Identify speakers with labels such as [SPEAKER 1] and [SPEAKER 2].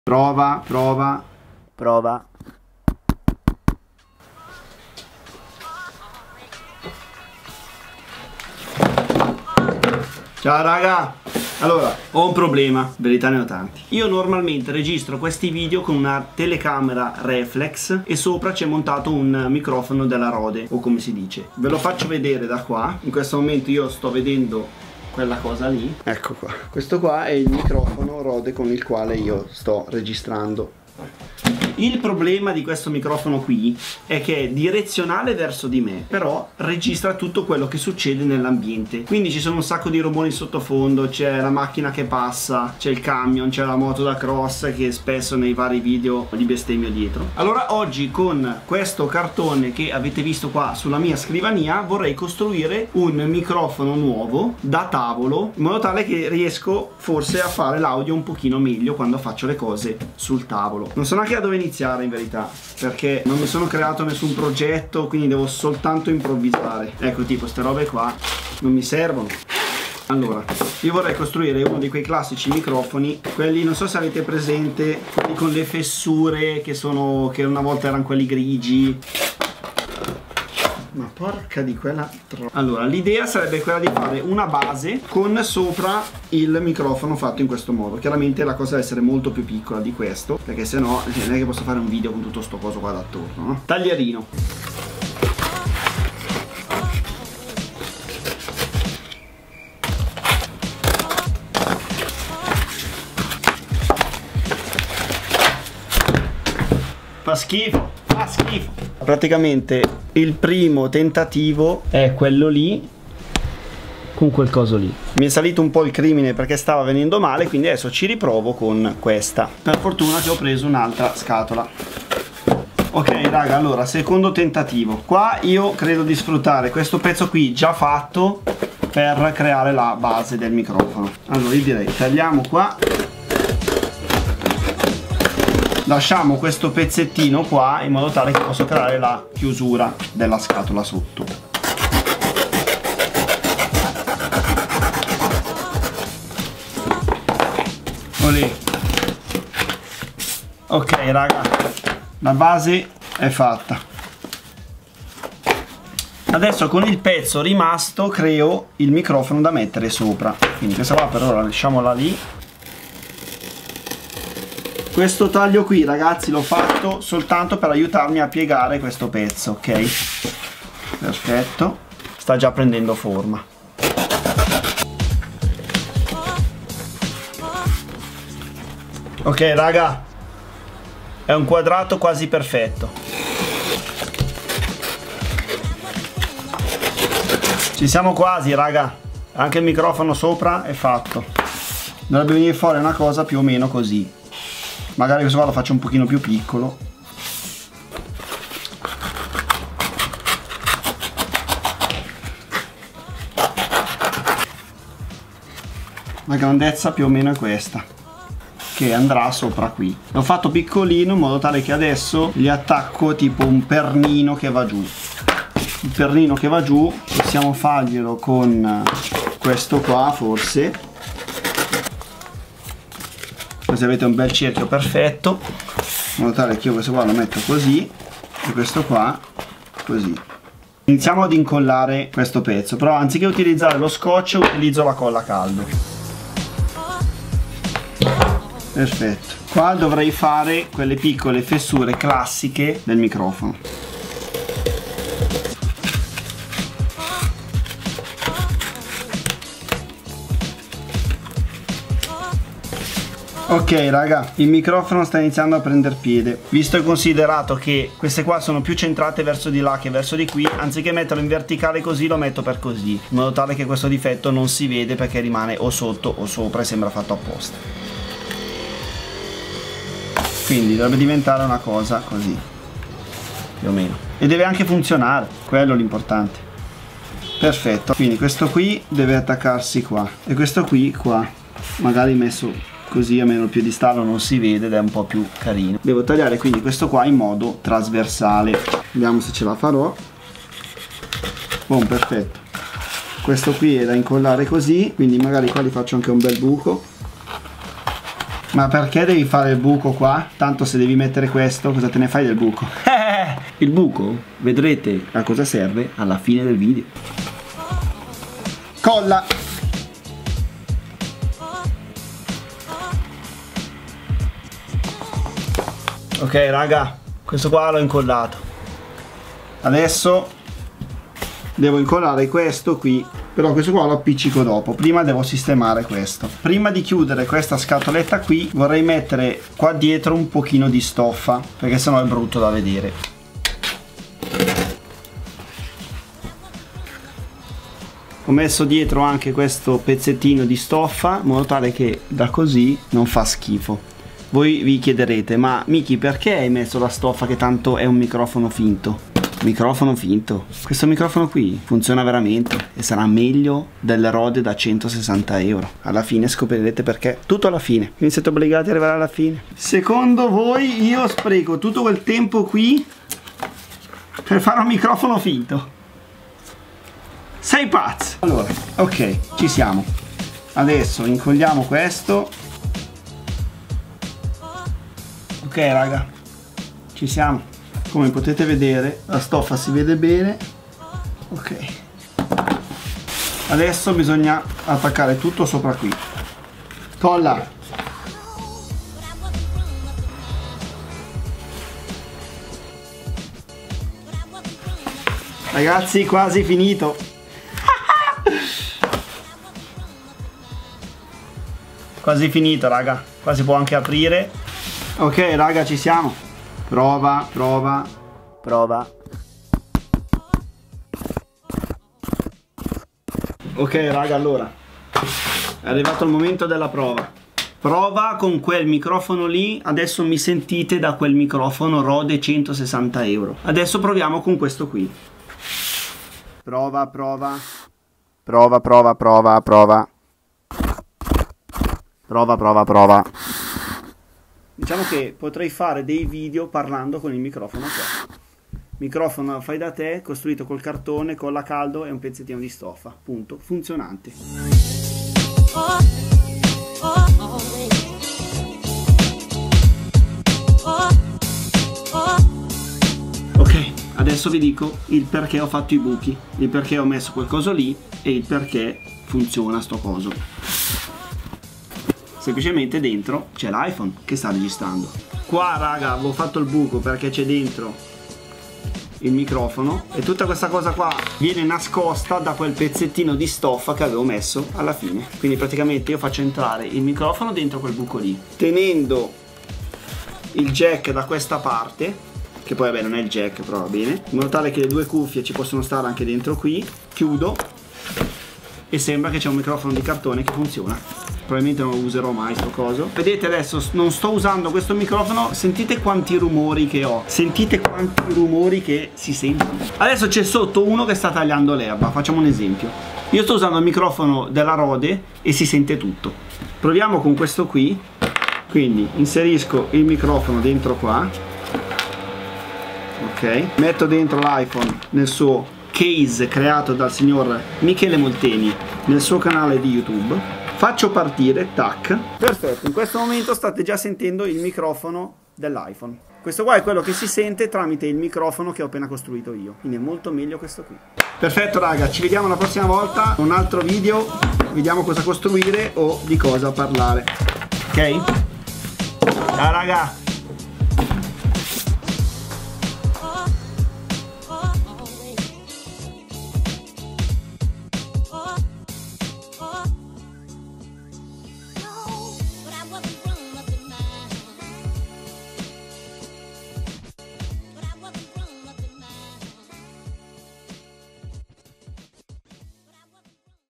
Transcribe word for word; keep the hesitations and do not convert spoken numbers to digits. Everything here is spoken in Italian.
[SPEAKER 1] Prova, prova, prova. Ciao raga! Allora, ho un problema, in verità ne ho tanti. Io normalmente registro questi video con una telecamera reflex e sopra c'è montato un microfono della Rode, o come si dice. Ve lo faccio vedere da qua. In questo momento io sto vedendo quella cosa lì. Ecco qua. Questo qua è il microfono Rode con il quale io sto registrando. Il problema di questo microfono qui è che è direzionale verso di me, però registra tutto quello che succede nell'ambiente. Quindi ci sono un sacco di rumori in sottofondo, c'è la macchina che passa, c'è il camion, c'è la moto da cross che spesso nei vari video li bestemmio dietro. Allora oggi con questo cartone che avete visto qua sulla mia scrivania vorrei costruire un microfono nuovo da tavolo, in modo tale che riesco forse a fare l'audio un pochino meglio quando faccio le cose sul tavolo. Non so neanche da dove iniziare in verità, perché non mi sono creato nessun progetto, quindi devo soltanto improvvisare. Ecco, tipo queste robe qua non mi servono. Allora, io vorrei costruire uno di quei classici microfoni, quelli, non so se avete presente, quelli con le fessure che sono, che una volta erano quelli grigi. Ma porca di quella tro... Allora, l'idea sarebbe quella di fare una base con sopra il microfono fatto in questo modo. Chiaramente la cosa deve essere molto più piccola di questo, perché sennò non è che posso fare un video con tutto sto coso qua d'attorno, no? Taglierino. Fa schifo, fa schifo. Praticamente il primo tentativo è quello lì, con quel coso lì. Mi è salito un po' il crimine perché stava venendo male, quindi adesso ci riprovo con questa. Per fortuna che ho preso un'altra scatola. Ok raga, allora secondo tentativo. Qua io credo di sfruttare questo pezzo qui già fatto per creare la base del microfono. Allora io direi tagliamo qua, lasciamo questo pezzettino qua in modo tale che posso creare la chiusura della scatola sotto. Olè. Ok raga, la base è fatta. Adesso con il pezzo rimasto creo il microfono da mettere sopra. Quindi questa qua per ora lasciamola lì. Questo taglio qui ragazzi l'ho fatto soltanto per aiutarmi a piegare questo pezzo, ok? Perfetto, sta già prendendo forma. Ok raga, è un quadrato quasi perfetto. Ci siamo quasi raga, anche il microfono sopra è fatto. Dovrebbe venire fuori una cosa più o meno così. Magari questo qua lo faccio un pochino più piccolo. La grandezza più o meno è questa, che andrà sopra qui. L'ho fatto piccolino in modo tale che adesso gli attacco tipo un pernino che va giù. Il pernino che va giù possiamo farglielo con questo qua forse. Così avete un bel cerchio perfetto, in modo tale che io questo qua lo metto così e questo qua così. Iniziamo ad incollare questo pezzo, però anziché utilizzare lo scotch utilizzo la colla a caldo. Perfetto. Qua dovrei fare quelle piccole fessure classiche del microfono. Ok raga, il microfono sta iniziando a prendere piede. Visto e considerato che queste qua sono più centrate verso di là che verso di qui, anziché metterlo in verticale così lo metto per così, in modo tale che questo difetto non si vede perché rimane o sotto o sopra e sembra fatto apposta. Quindi dovrebbe diventare una cosa così, più o meno. E deve anche funzionare, quello è l'importante. Perfetto, quindi questo qui deve attaccarsi qua e questo qui qua, magari messo così almeno il piedistallo non si vede ed è un po' più carino. Devo tagliare quindi questo qua in modo trasversale. Vediamo se ce la farò. Buon, perfetto. Questo qui è da incollare così, quindi magari qua gli faccio anche un bel buco. Ma perché devi fare il buco qua? Tanto se devi mettere questo, cosa te ne fai del buco? Il buco vedrete a cosa serve alla fine del video. Colla! Ok raga, questo qua l'ho incollato. Adesso devo incollare questo qui. Però questo qua lo appiccico dopo. Prima devo sistemare questo. Prima di chiudere questa scatoletta qui vorrei mettere qua dietro un pochino di stoffa, perché sennò è brutto da vedere. Ho messo dietro anche questo pezzettino di stoffa in modo tale che da così non fa schifo. Voi vi chiederete: ma Miki, perché hai messo la stoffa che tanto è un microfono finto? Microfono finto. Questo microfono qui funziona veramente e sarà meglio del Rode da centosessanta euro. Alla fine scoprirete perché. Tutto alla fine. Quindi siete obbligati ad arrivare alla fine. Secondo voi io spreco tutto quel tempo qui per fare un microfono finto? Sei pazzo! Allora, ok, ci siamo. Adesso incolliamo questo. Ok raga, ci siamo. Come potete vedere la stoffa si vede bene. Ok, adesso bisogna attaccare tutto sopra qui. Colla. Ragazzi, quasi finito. Quasi finito raga, qua si può anche aprire. Ok raga, ci siamo. Prova, prova, prova. Ok raga, allora è arrivato il momento della prova. Prova con quel microfono lì. Adesso mi sentite da quel microfono Rode centosessanta euro. Adesso proviamo con questo qui. Prova, prova. Prova, prova, prova, prova. Prova, prova, prova. Diciamo che potrei fare dei video parlando con il microfono qua. Microfono fai da te, costruito col cartone, colla caldo e un pezzettino di stoffa. Punto. Funzionante. Ok, adesso vi dico il perché ho fatto i buchi, il perché ho messo quel coso lì e il perché funziona sto coso. Semplicemente dentro c'è l'iPhone che sta registrando. Qua raga avevo fatto il buco perché c'è dentro il microfono e tutta questa cosa qua viene nascosta da quel pezzettino di stoffa che avevo messo alla fine. Quindi praticamente io faccio entrare il microfono dentro quel buco lì, tenendo il jack da questa parte, che poi vabbè non è il jack però va bene, in modo tale che le due cuffie ci possono stare anche dentro qui. Chiudo e sembra che c'è un microfono di cartone che funziona. Probabilmente non lo userò mai sto coso. Vedete adesso non sto usando questo microfono. Sentite quanti rumori che ho. Sentite quanti rumori che si sentono. Adesso c'è sotto uno che sta tagliando l'erba. Facciamo un esempio. Io sto usando il microfono della Rode e si sente tutto. Proviamo con questo qui. Quindi inserisco il microfono dentro qua. Ok. Metto dentro l'iPhone nel suo case creato dal signor Michele Molteni nel suo canale di YouTube. Faccio partire, tac. Perfetto, in questo momento state già sentendo il microfono dell'iPhone. Questo qua è quello che si sente tramite il microfono che ho appena costruito io. Quindi è molto meglio questo qui. Perfetto raga, ci vediamo la prossima volta con un altro video. Vediamo cosa costruire o di cosa parlare. Ok? Ciao raga!